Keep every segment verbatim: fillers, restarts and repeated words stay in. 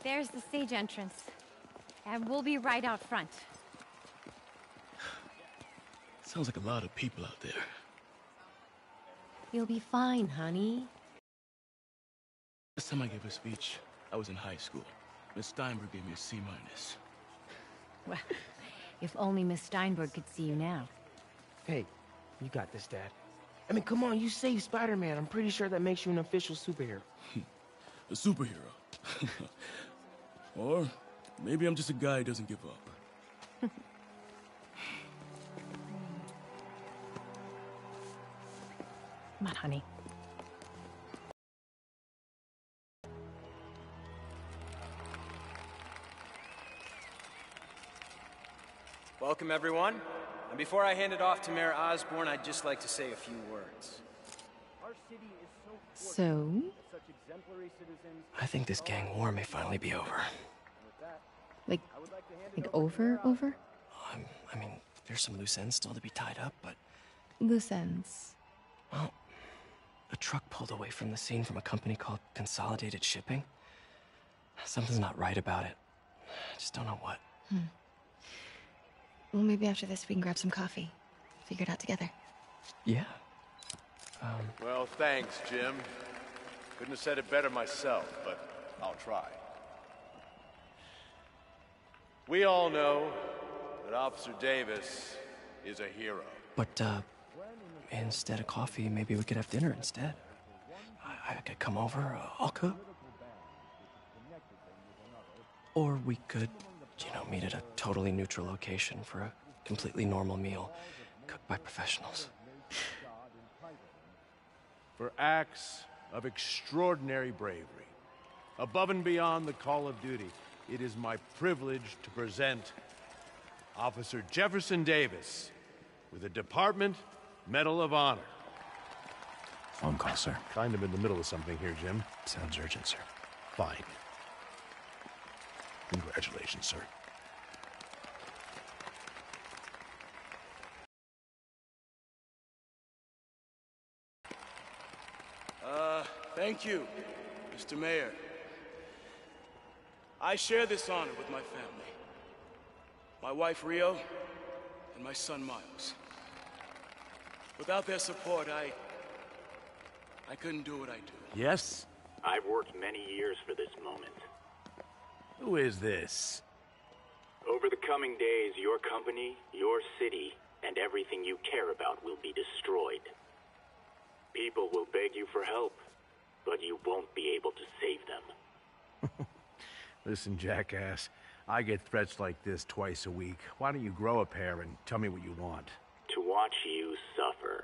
There's the stage entrance. And we'll be right out front. Sounds like a lot of people out there. You'll be fine, honey. Last time I gave a speech, I was in high school. Miss Steinberg gave me a C minus. Well, if only Miss Steinberg could see you now. Hey, you got this, Dad. I mean, come on, you saved Spider-Man. I'm pretty sure that makes you an official superhero. A superhero. Or maybe I'm just a guy who doesn't give up. Come on, honey. Welcome, everyone. And before I hand it off to Mayor Osborn, I'd just like to say a few words. So? I think this gang war may finally be over. Like, like over, over? Um, I mean, there's some loose ends still to be tied up, but... Loose ends. Well, a truck pulled away from the scene from a company called Consolidated Shipping. Something's not right about it. I just don't know what. Hmm. Well, maybe after this we can grab some coffee. Figure it out together. Yeah. Um... Well, thanks, Jim. Couldn't have said it better myself, but I'll try. We all know that Officer Davis is a hero. But, uh, instead of coffee, maybe we could have dinner instead. I, I could come over, uh, I'll cook. Or we could, you know, meet at a totally neutral location for a completely normal meal, cooked by professionals. For acts of extraordinary bravery, above and beyond the call of duty, it is my privilege to present Officer Jefferson Davis with the Department Medal of Honor. Phone call, sir. Kind of in the middle of something here, Jim. Sounds urgent, sir. Fine. Congratulations, sir. Uh, thank you, Mister Mayor. I share this honor with my family. My wife, Rio, and my son, Miles. Without their support, I... I couldn't do what I do. Yes? I've worked many years for this moment. Who is this? Over the coming days, your company, your city, and everything you care about will be destroyed. People will beg you for help, but you won't be able to save them. Listen, jackass, I get threats like this twice a week. Why don't you grow a pair and tell me what you want? To watch you suffer.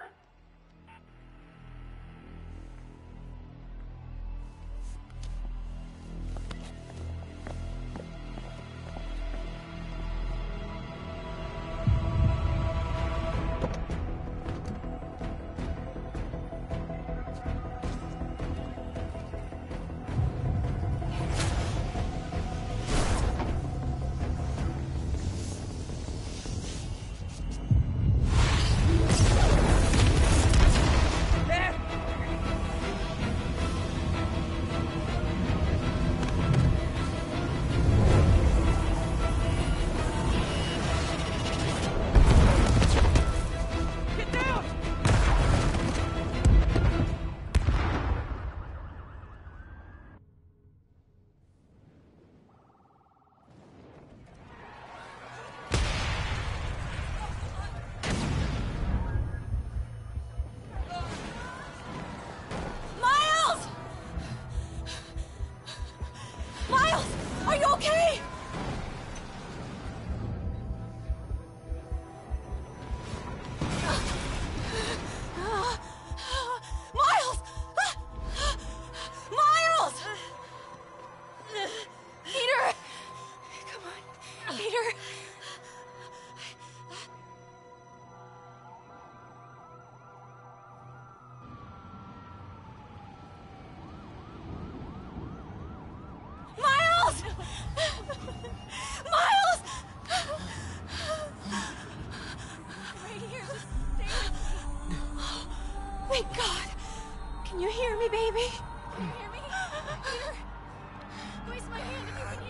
Thank God. Can you hear me, baby? Can you hear me? Here. Squeeze my hand if you can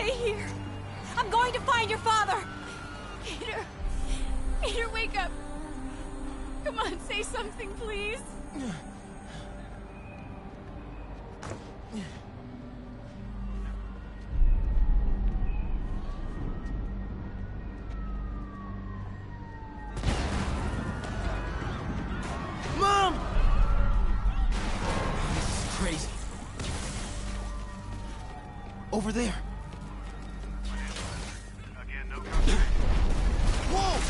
Stay here. I'm going to find your father. Peter. Peter, wake up. Come on, say something, please. Mom! This is crazy. Over there. Again, no Whoa!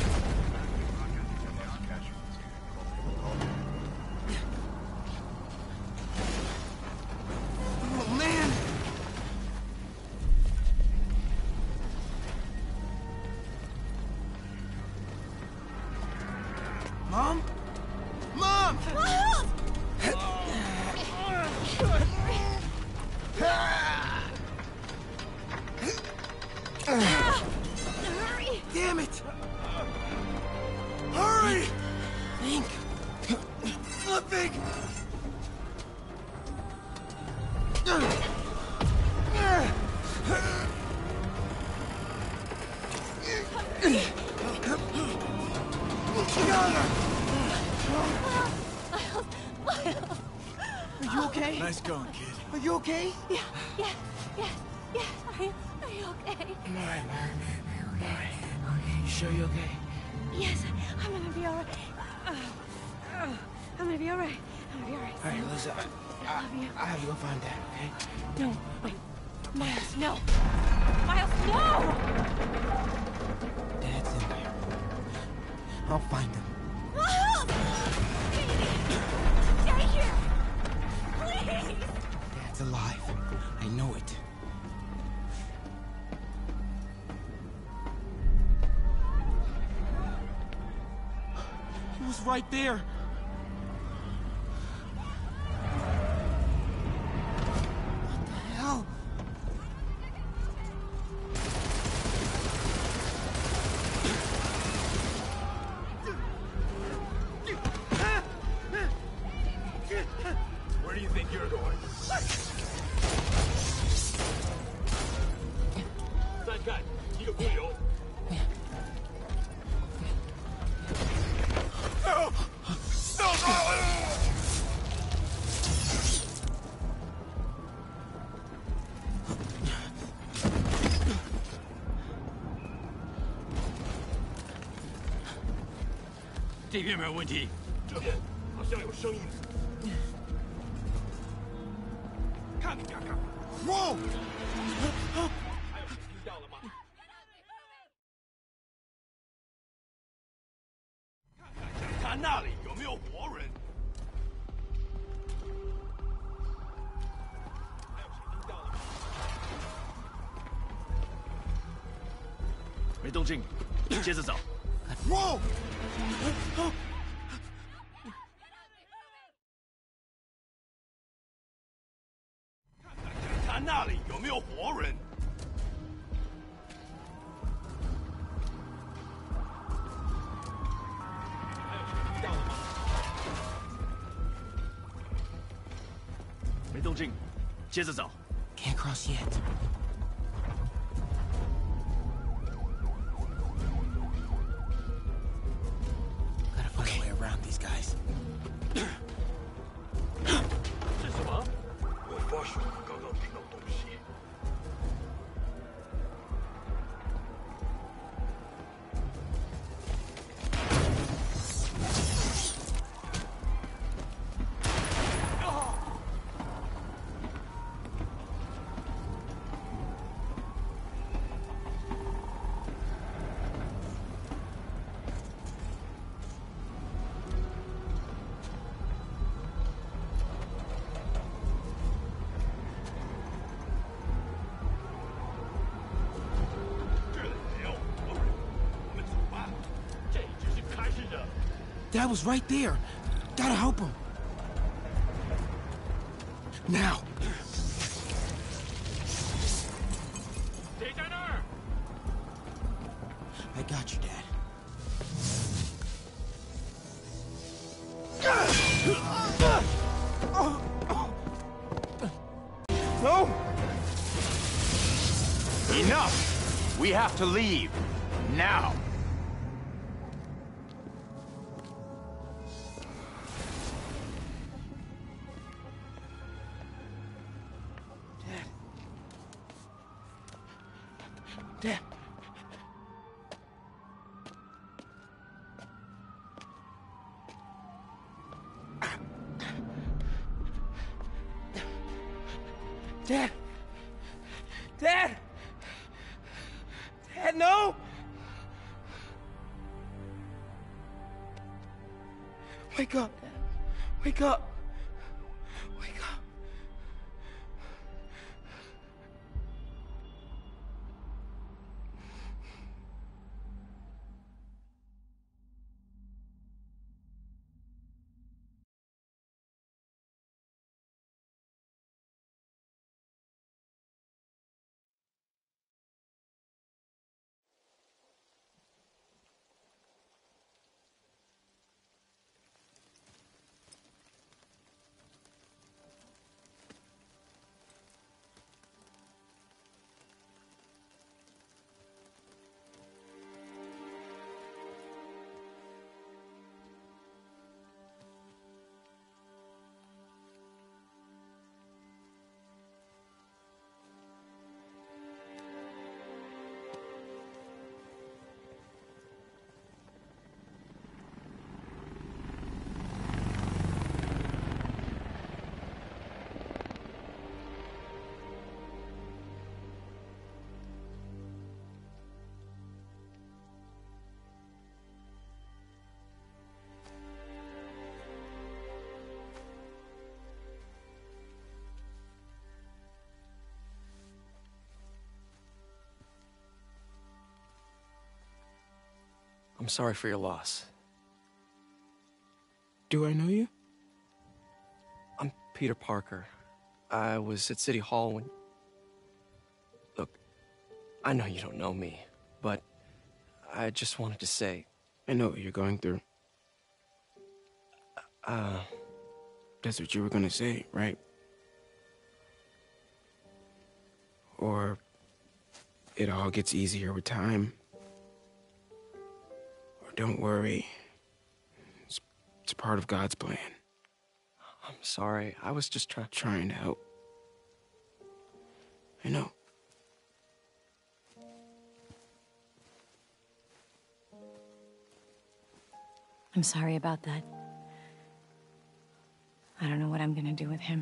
Oh, man! Mom? Mom! Hurry! Damn it! Hurry! Think. Flipping! Are you okay? Nice going, kid. Are you okay? Yeah, yeah, yeah, yeah. Are you, are you okay? I'm alright, Mom. Alright. You sure you're okay? Yes, I'm gonna be alright. Uh, uh, I'm gonna be alright. I'm gonna be alright. Alright, Liz, I, I, love you. I have to go find Dad, okay? No, wait. Miles, no. Miles, no! Dad's in there. I'll find him. Miles! Stay here! Please! Dad's alive. I know it. He was right there. What the hell? Where do you think you're going? 再看一个队友。这边没有问题，这边好像有声音。看你看看， Whoa! 还有谁听到了吗？看看他那里有没有活人？还有谁听到了吗？没动静，接着找。 Whoa! 看看那里有没有活人？还有谁听到了吗？没动静，接着找。 Can't cross yet. Gotta find a way around these guys. 是什么？我发现刚刚听到东西。这里没有活人，我们走吧。这只是开始的。 Dad was right there. Gotta help him. Now. 谁在那儿？ I got you, Dad. No! Enough! We have to leave. Now! Dad. Dad. Dad. Dad, no. Wake up, Dad. Wake up. Wake up. I'm sorry for your loss. Do I know you? I'm Peter Parker. I was at City Hall when... Look, I know you don't know me, but I just wanted to say... I know what you're going through. Uh... That's what you were gonna say, right? Or... it all gets easier with time. Don't worry. It's, it's part of God's plan. I'm sorry. I was just trying... Trying to help. I know. I'm sorry about that. I don't know what I'm gonna do with him.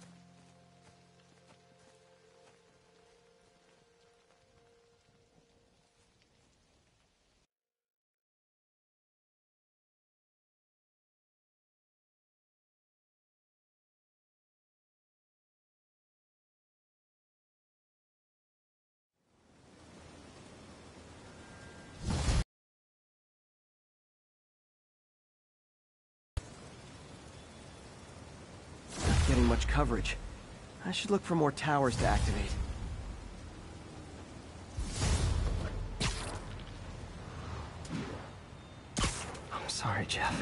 Getting much coverage. I should look for more towers to activate. I'm sorry, Jeff.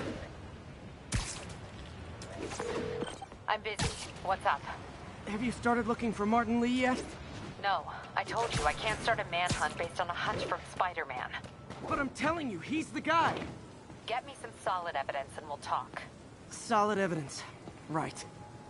I'm busy. What's up? Have you started looking for Martin Lee yet? No. I told you I can't start a manhunt based on a hunch from Spider-Man. But I'm telling you, he's the guy. Get me some solid evidence and we'll talk. Solid evidence. Right.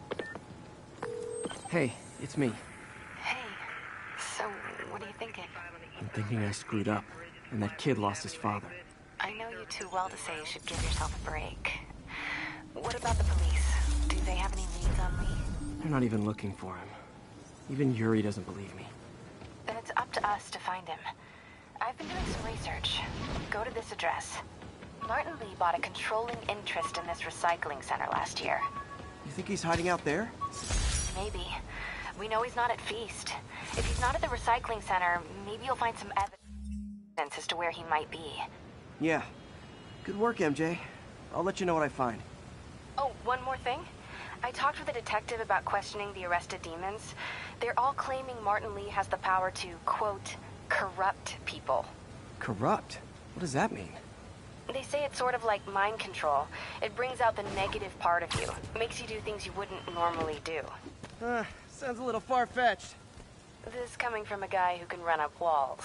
Hey, it's me. Hey. So, what are you thinking? I'm thinking I screwed up, and that kid lost his father. I know you too well to say you should give yourself a break. What about the police? Do they have any leads on Lee? They're not even looking for him. Even Yuri doesn't believe me. Then it's up to us to find him. I've been doing some research. Go to this address. Martin Lee bought a controlling interest in this recycling center last year. You think he's hiding out there? Maybe. We know he's not at Feast. If he's not at the recycling center, maybe you'll find some evidence as to where he might be. Yeah. Good work, M J. I'll let you know what I find. Oh, one more thing. I talked with a detective about questioning the arrested demons. They're all claiming Martin Lee has the power to, quote, corrupt people. Corrupt? What does that mean? They say it's sort of like mind control. It brings out the negative part of you. Makes you do things you wouldn't normally do. Uh, sounds a little far-fetched. This coming from a guy who can run up walls.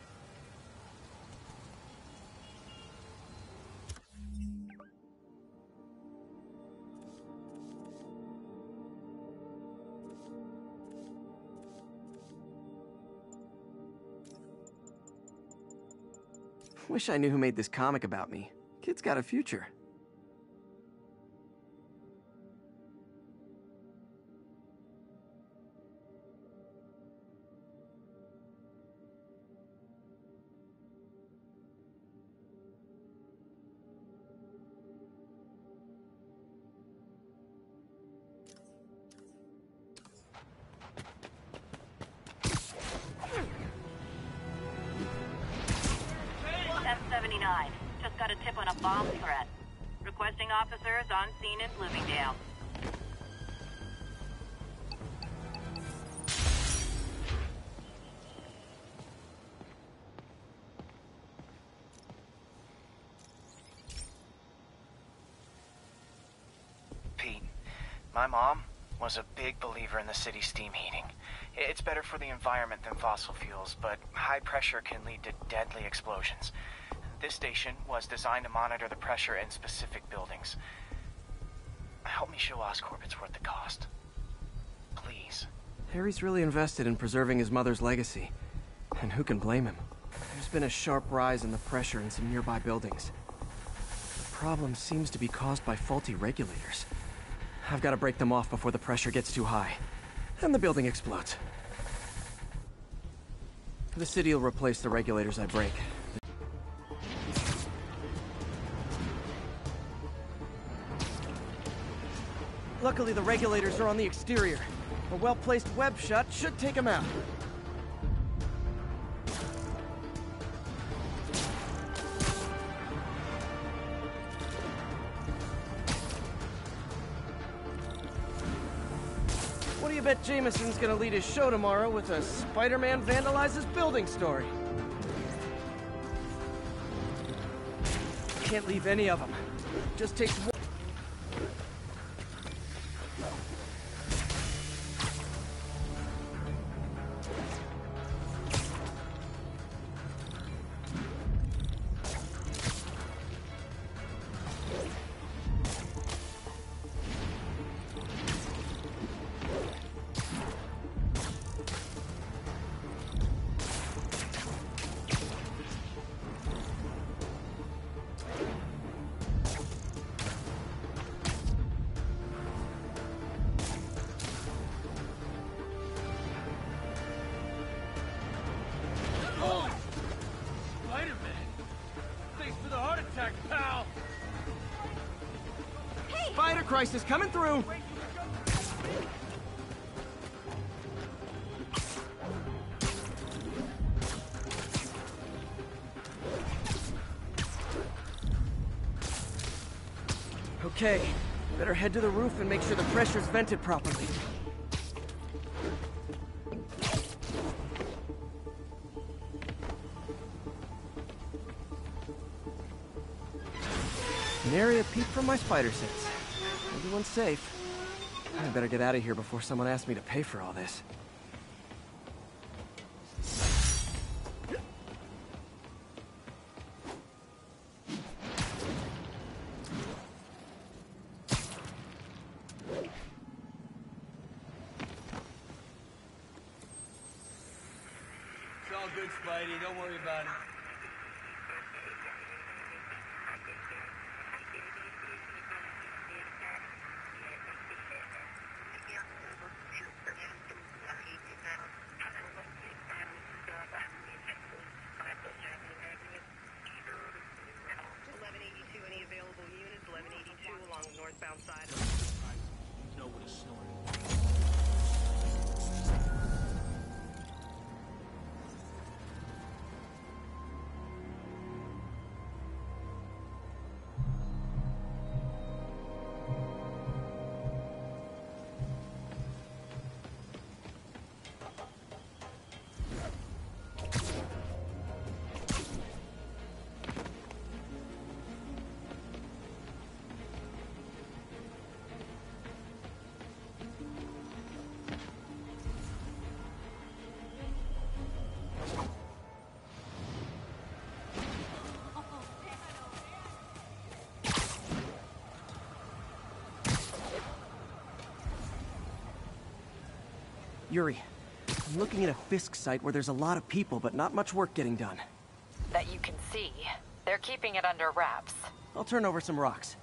Wish I knew who made this comic about me. Kid's got a future. S seventy-nine. Just got a tip on a bomb threat. Requesting officers on scene in Bloomingdale. Pete, my mom was a big believer in the city's steam heating. It's better for the environment than fossil fuels, but high pressure can lead to deadly explosions. This station was designed to monitor the pressure in specific buildings. Help me show Oscorp it's worth the cost. Please. Harry's really invested in preserving his mother's legacy. And who can blame him? There's been a sharp rise in the pressure in some nearby buildings. The problem seems to be caused by faulty regulators. I've got to break them off before the pressure gets too high. And the building explodes. The city will replace the regulators I break. Luckily, the regulators are on the exterior. A well-placed web shot should take them out. What do you bet Jameson's gonna lead his show tomorrow with a Spider-Man vandalizes building story? Can't leave any of them. Just takes one. Spider crisis coming through! Okay, better head to the roof and make sure the pressure's vented properly. Nary a peep from my spider sense. Everyone's safe. I better get out of here before someone asks me to pay for all this. It's all good, Spidey. Don't worry about it. Yuri, I'm looking at a Fisk site where there's a lot of people, but not much work getting done. That you can see. They're keeping it under wraps. I'll turn over some rocks.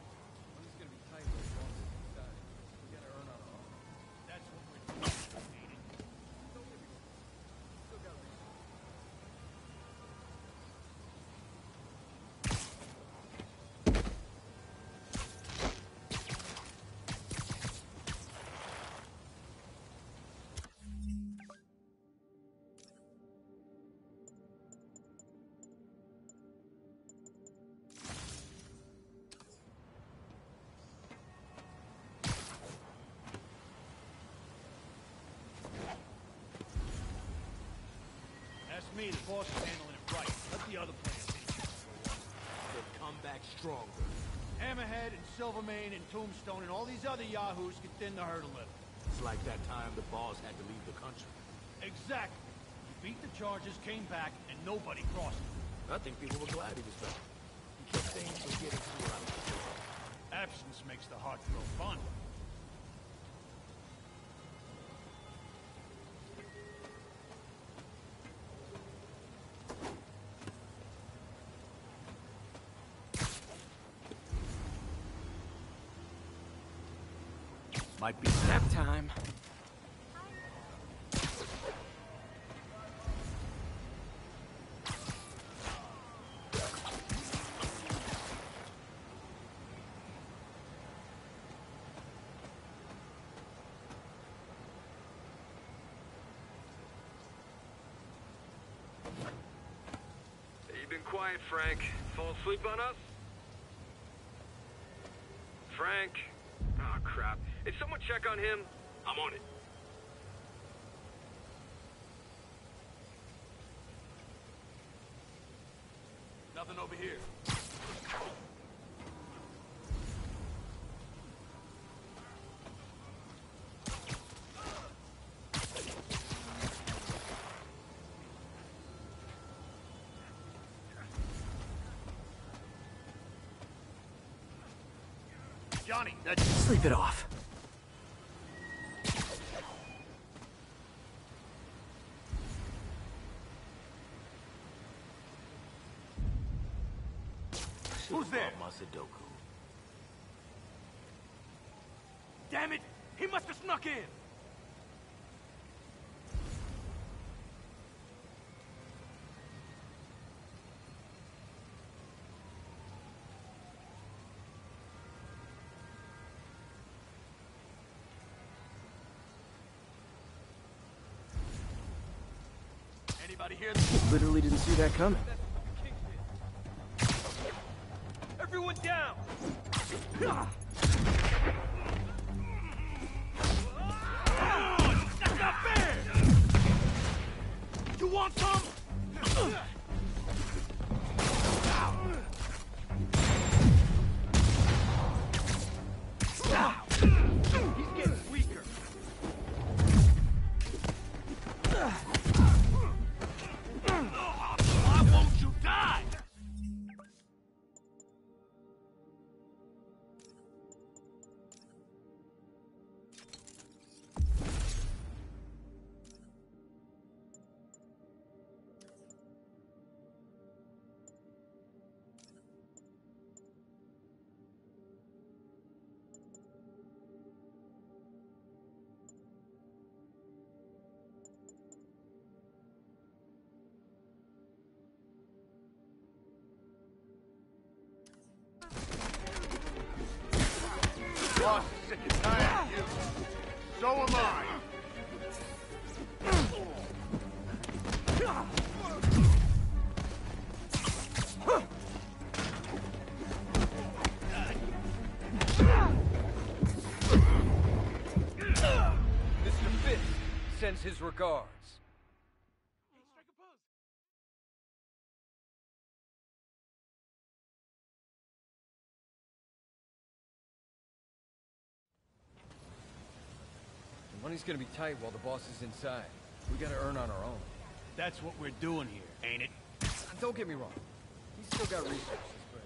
That's me, the boss is handling it right. Let the other players take it for once. They'll come back stronger. Hammerhead and Silvermane and Tombstone and all these other yahoos can thin the herd a little. It's like that time the boss had to leave the country. Exactly. He beat the charges, came back, and nobody crossed him. I think people were glad he was back. He kept saying he was getting through out of the door. Absence makes the heart grow fonder. Might be nap time. You've been quiet, Frank. Fall asleep on us? Frank? Oh, crap. If someone check on him, I'm on it. nothing over here. Johnny, that's... Sleep it off. Who's there? Masadoku. Damn it! He must have snuck in! Anybody here? Literally didn't see that coming. Everyone down! That's not fair! You want some? He's getting weaker. Why won't you die? Boss is sick and tired of you. So am I. Mister Fisk sends his regards. The money's gonna be tight while the boss is inside. We gotta earn on our own. That's what we're doing here, ain't it? Don't get me wrong. He's still got resources, but...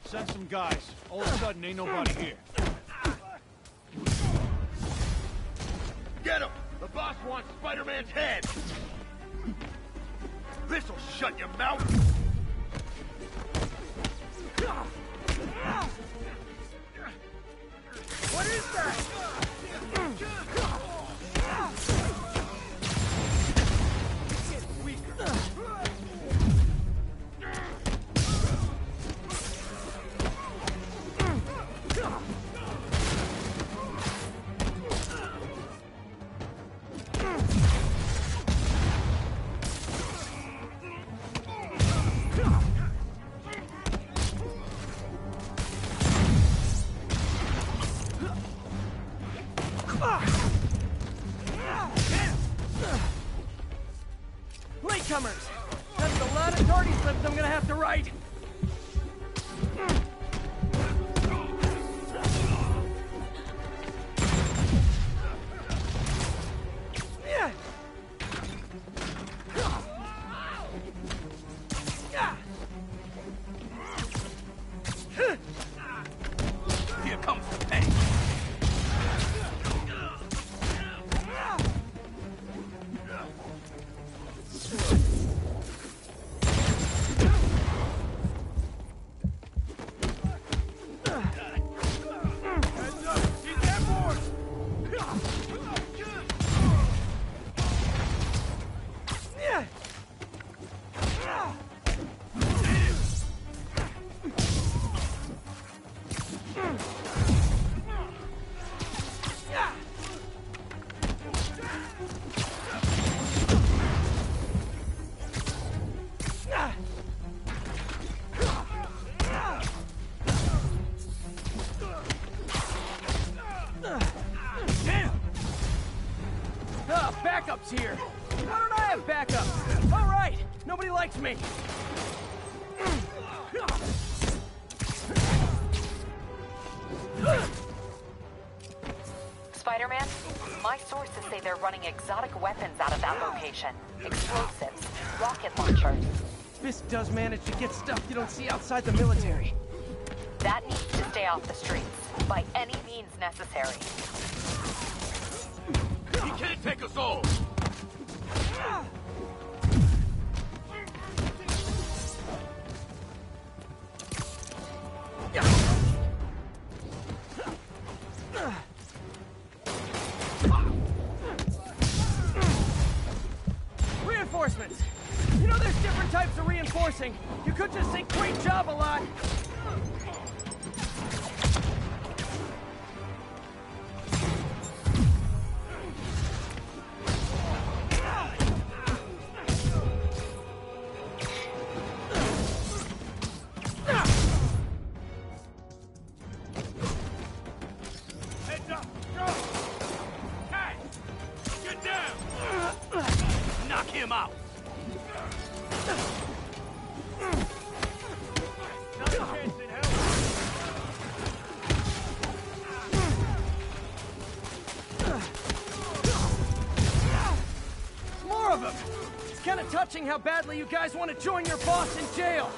Send some guys. All of a sudden, ain't nobody here. Get him! The boss wants Spider-Man's head! This'll shut your mouth! What is that? Get weaker. Latecomers! That's a lot of tardy slips I'm gonna have to write! Here comes the pain! Backup's here! Why don't I have backup? Alright! Nobody likes me! Spider-Man, my sources say they're running exotic weapons out of that location. Explosives, rocket launchers. Fisk does manage to get stuff you don't see outside the military. That needs to stay off the streets, by any means necessary. He can't take us all! Reinforcements! You know there's different types of reinforcing. You could just say great job a lot. Touching how badly you guys want to join your boss in jail.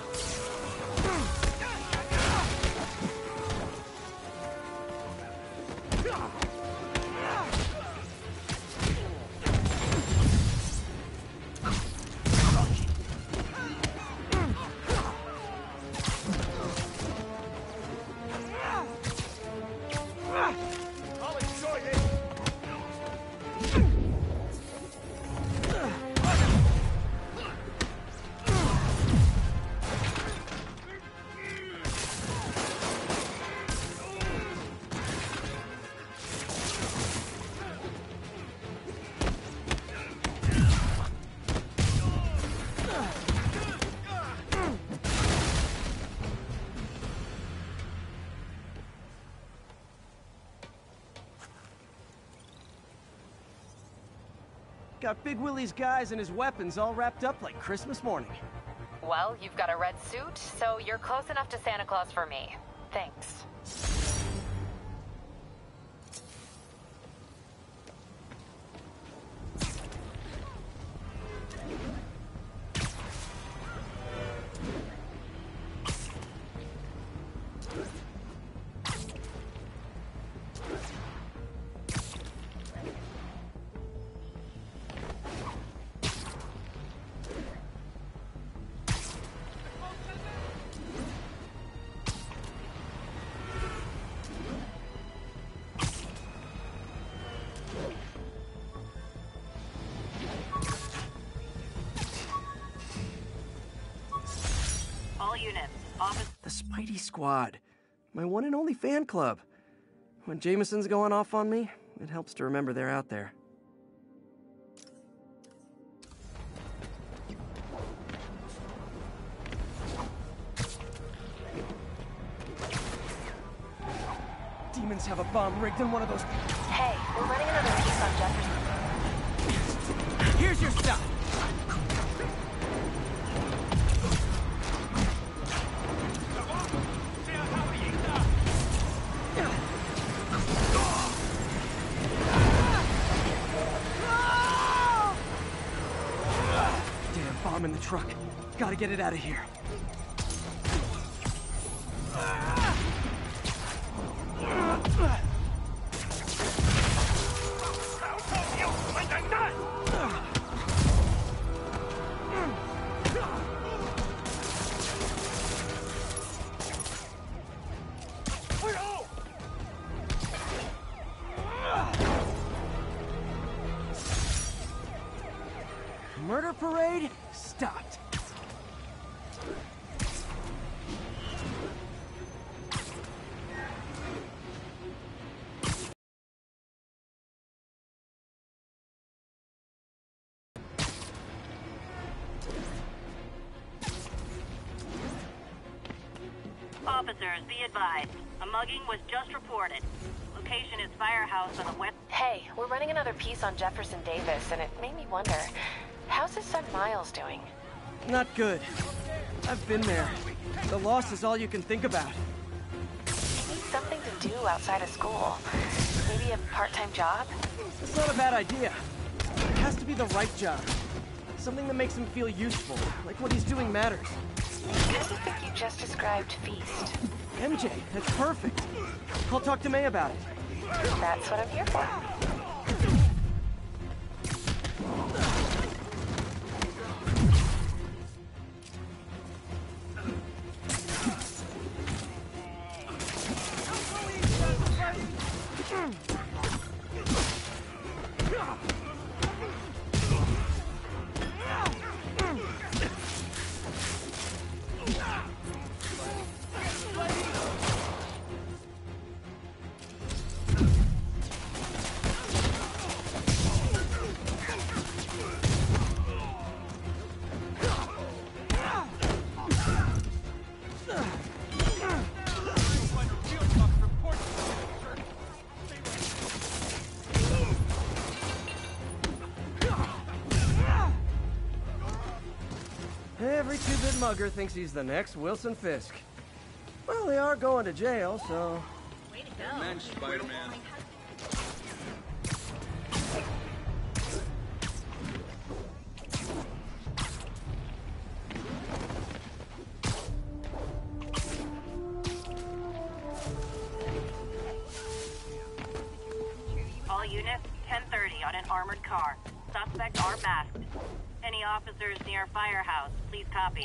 Got Big Willie's guys and his weapons all wrapped up like Christmas morning. Well, you've got a red suit, so you're close enough to Santa Claus for me. Thanks. City Squad. My one and only fan club. When Jameson's going off on me, it helps to remember they're out there. Demons have a bomb rigged in one of those... Hey, we're running another piece on Jefferson. Here's your stuff! Damn bomb in the truck. Gotta get it out of here. Murder parade stopped. Officers, be advised. A mugging was just reported. Location is Firehouse on the west... Hey, we're running another piece on Jefferson Davis, and it made me wonder, how's his son Miles doing? Not good. I've been there. The loss is all you can think about. He needs something to do outside of school. Maybe a part-time job? It's not a bad idea. It has to be the right job. Something that makes him feel useful, like what he's doing matters. How do you think you just described Feast? M J, that's perfect. I'll talk to May about it. That's what I'm here for. Every two-bit mugger thinks he's the next Wilson Fisk. Well, they are going to jail, so... Way to go. Man, Spider-Man. All units, ten thirty on an armored car. Suspects are masked. Any officers near Firehouse, please copy.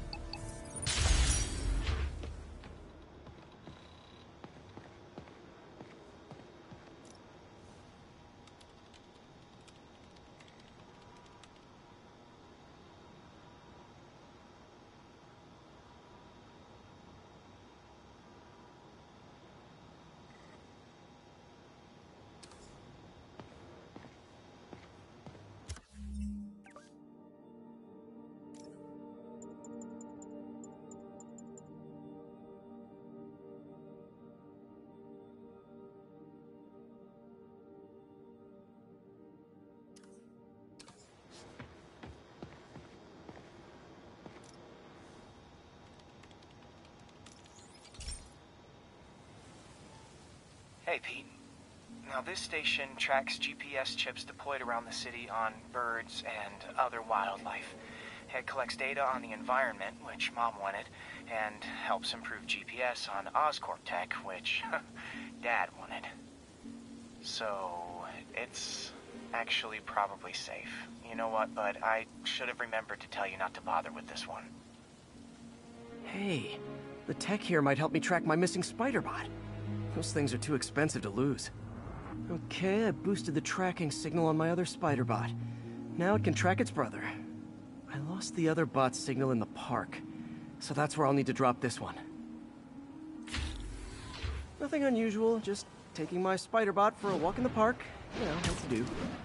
Hey, Pete. Now, this station tracks G P S chips deployed around the city on birds and other wildlife. It collects data on the environment, which Mom wanted, and helps improve G P S on Oscorp tech, which Dad wanted. So, it's actually probably safe. You know what, bud? I should have remembered to tell you not to bother with this one. Hey, the tech here might help me track my missing Spider-Bot. Those things are too expensive to lose. Okay, I boosted the tracking signal on my other Spider-Bot. Now it can track its brother. I lost the other bot's signal in the park, so that's where I'll need to drop this one. Nothing unusual, just taking my spider bot for a walk in the park. You know, what to do.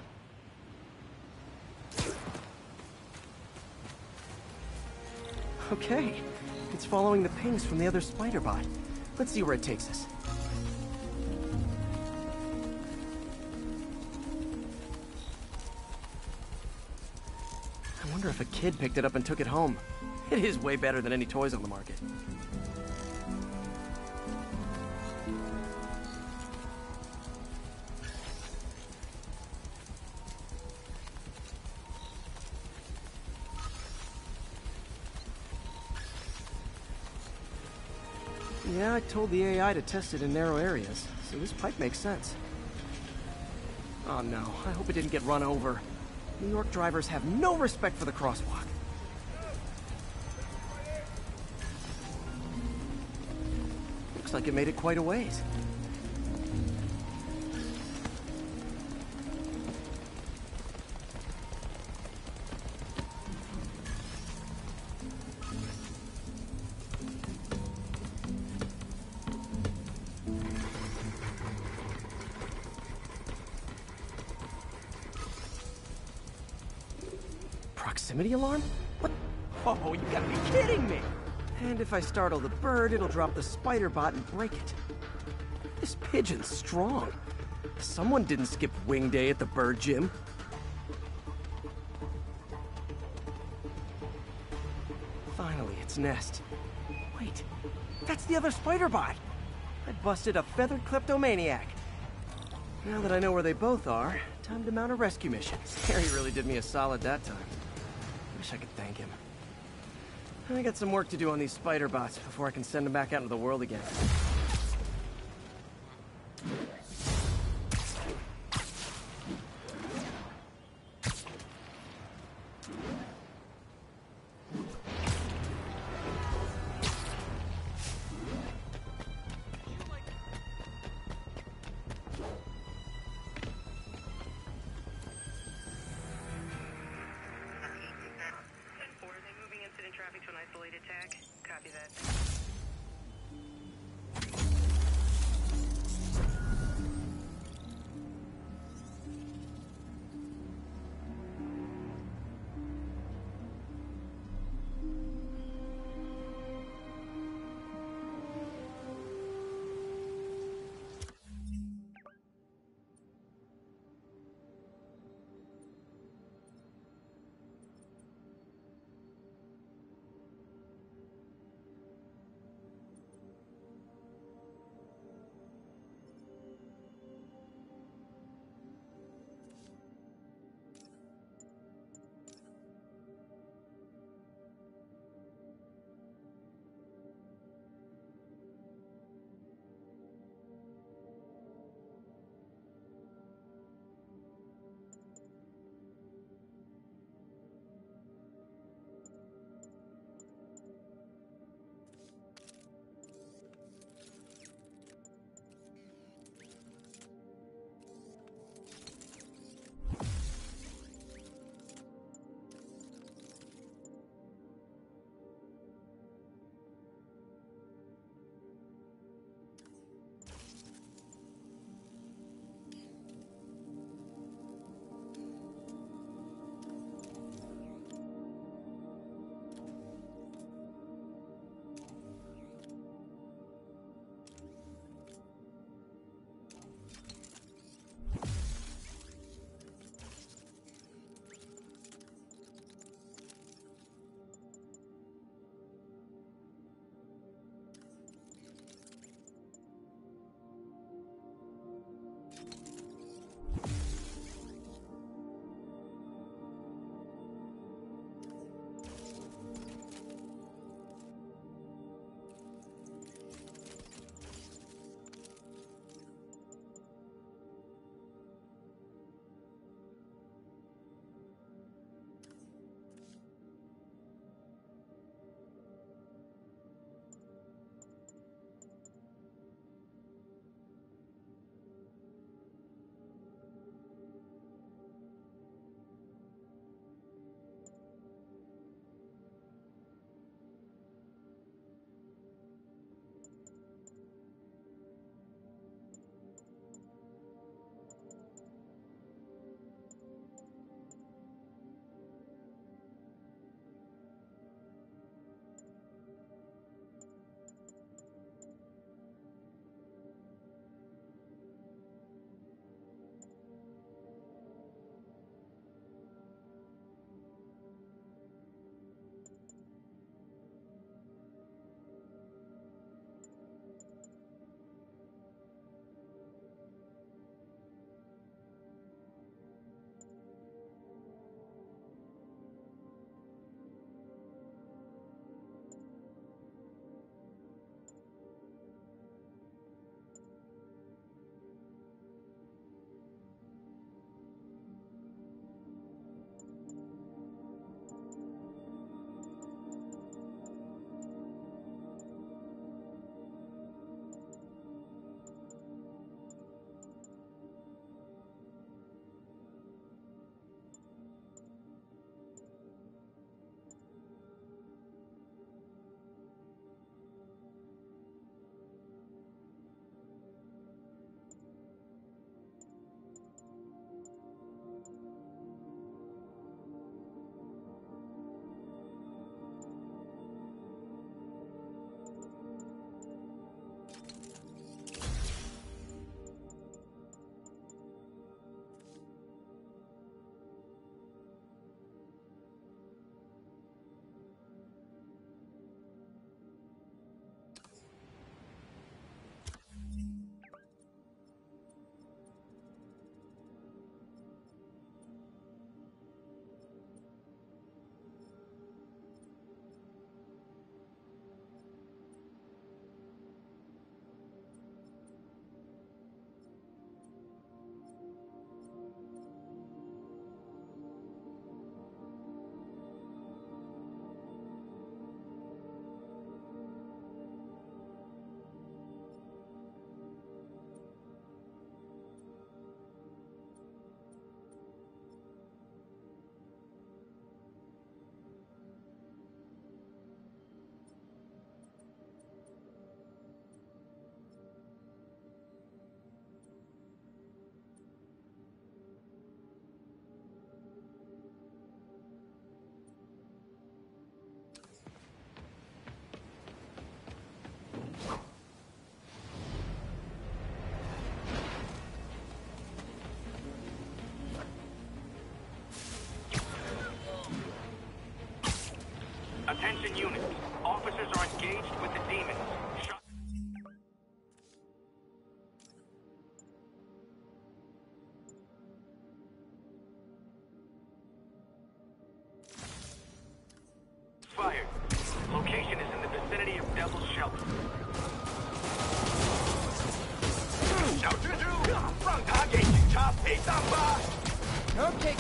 Okay, it's following the pings from the other spider bot. Let's see where it takes us. I wonder if a kid picked it up and took it home. It is way better than any toys on the market. Yeah, I told the A I to test it in narrow areas, so this pipe makes sense. Oh no, I hope it didn't get run over. New York drivers have no respect for the crosswalk. Looks like it made it quite a ways. Proximity alarm? What? Oh, you gotta be kidding me! And if I startle the bird, it'll drop the spider bot and break it. This pigeon's strong. Someone didn't skip wing day at the bird gym. Finally, its nest. Wait, that's the other spider bot! I busted a feathered kleptomaniac. Now that I know where they both are, time to mount a rescue mission. Harry really did me a solid that time. Wish I could thank him. I got some work to do on these spider bots before I can send them back out into the world again. Okay.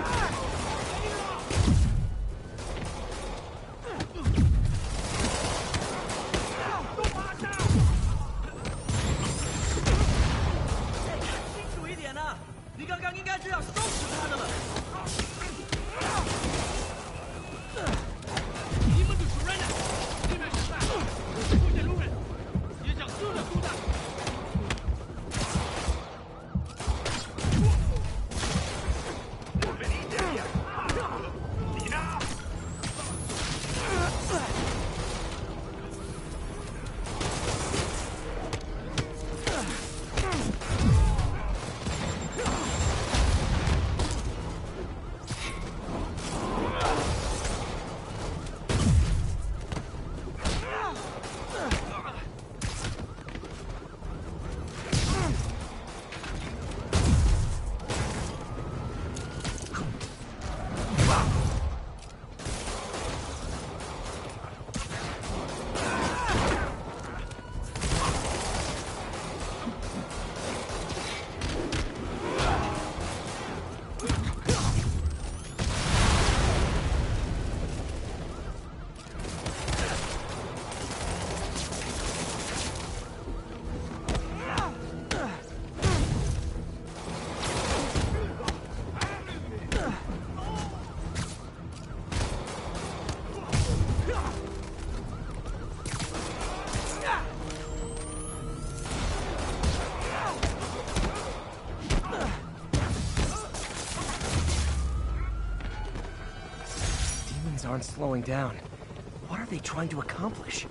Aren't slowing down. What are they trying to accomplish?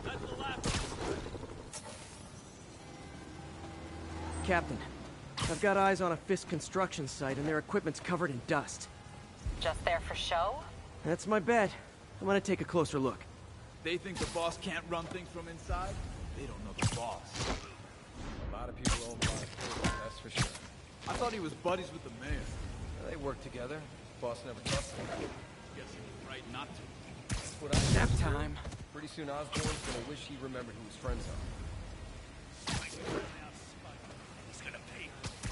Captain, I've got eyes on a Fisk construction site and their equipment's covered in dust. Just there for show? That's my bet. I'm gonna take a closer look. They think the boss can't run things from inside? They don't know the boss. A lot of people owe him a lot of favors, that's for sure. I thought he was buddies with the mayor. Yeah, they work together. Boss never trusted him. Guess he was right not to. That's what I Nap time. Pretty soon Osborn's gonna wish he remembered who his friends are. He's gonna pay.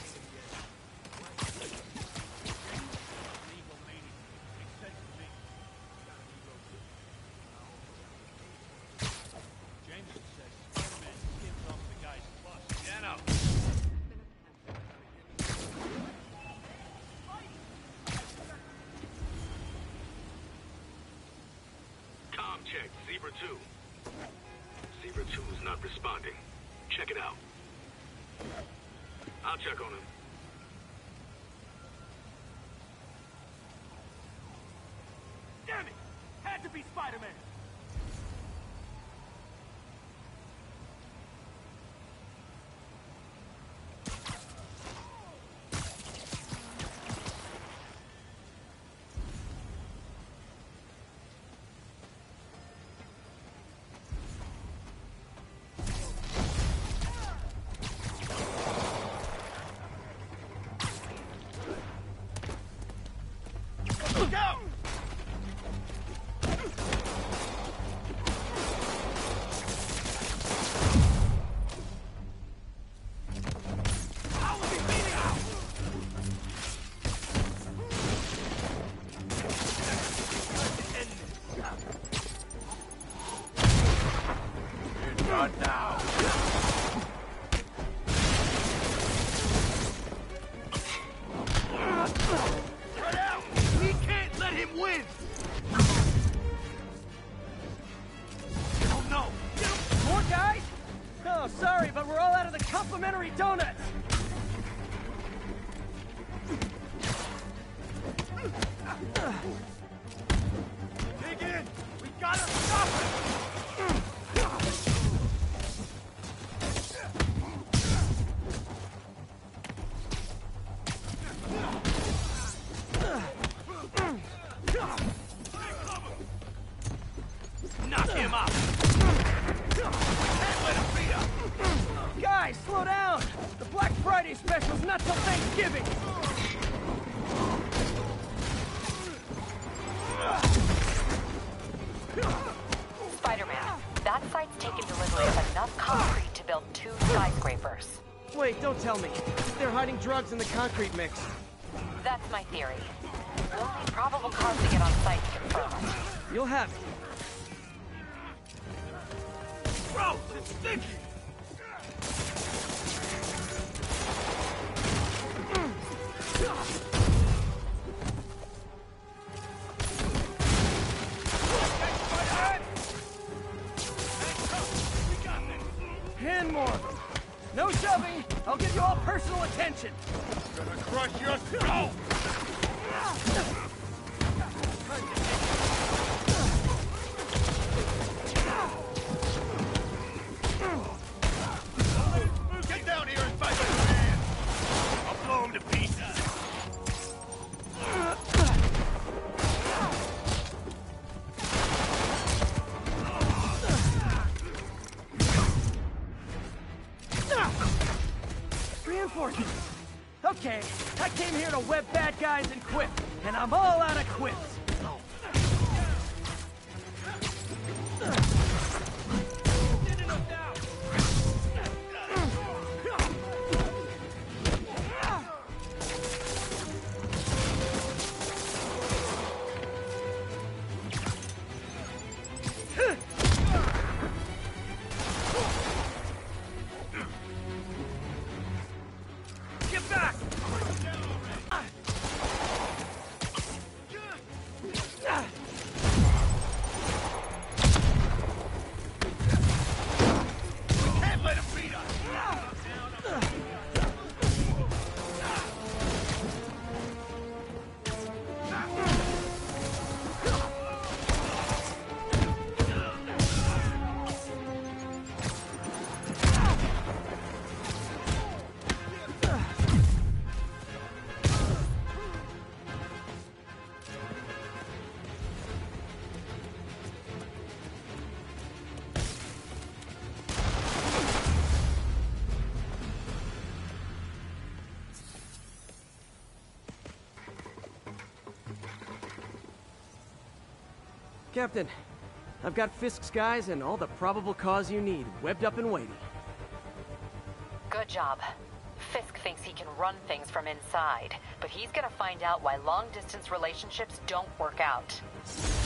Jameson says Spider-Man skims off the guy's bus. Yeah, no. Com check, Zebra two. Zebra two is not responding. Check it out. I'll check on him. Damn it! Had to be Spider-Man! Look out! Not now. Spread out! We can't let him win! Oh no! More guys? Oh, sorry, but we're all out of the complimentary donuts. Dig in! We gotta stop him! Knock him out! Can't let him beat up! Guys, slow down! The Black Friday special's not till Thanksgiving! Spider-Man, that site's taken delivery of enough concrete to build two skyscrapers. Wait, don't tell me. They're hiding drugs in the concrete mix. That's my theory. We'll need probable cause to get on site to confirm it. You'll have it. Bro, it's sticky! And more. No shoving. I'll give you all personal attention. Gonna crush your skull! Get down here and fight with your hands! I'll blow him to pieces! Reinforcements. Okay, I came here to web bad guys and quip, and I'm all out of quips. Get back! Can't let him beat us! Captain, I've got Fisk's guys and all the probable cause you need, webbed up and waiting. Good job. Fisk thinks he can run things from inside, but he's gonna find out why long-distance relationships don't work out.